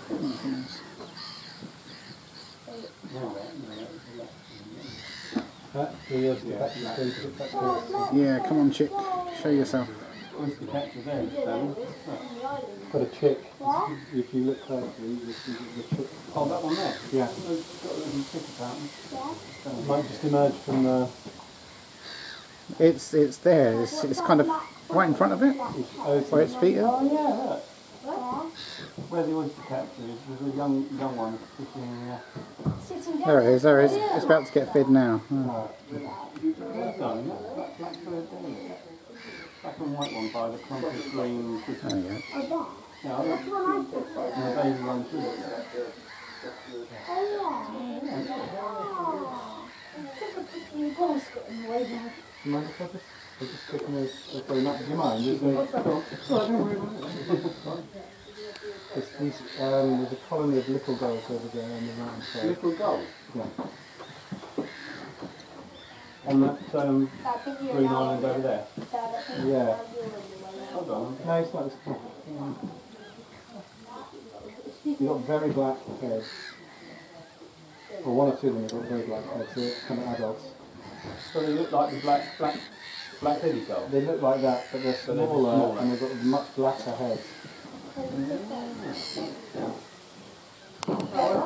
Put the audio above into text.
Yeah, come on, chick. Show yourself. Oystercatcher there, got a chick. If you look closely, you see the chick. Oh, that one there? Yeah. It's got a little chick apparently. It might just emerge from the... It's there. It's kind of right in front of it. Where its feet are. Oh yeah, look. Where the oystercatcher is, there's a young one sitting here. There it is. There it is. It's about to get fed now. Oh. Well done. Black bird there. Black and white one by the clumpy green. There you go. Yeah, and the baby one too. Do you mind if I just stick in those? Do you mind? There's a colony of little gulls over there on the right side. Little gulls? Yeah. On that green island over there? Yeah. Hold on. No, it's not. You've got very black heads. Well, one or two of them have got very black heads, so they're kind of adults. So they look like the black-headed gull? They look like that, but they're smaller and they've got much blacker heads.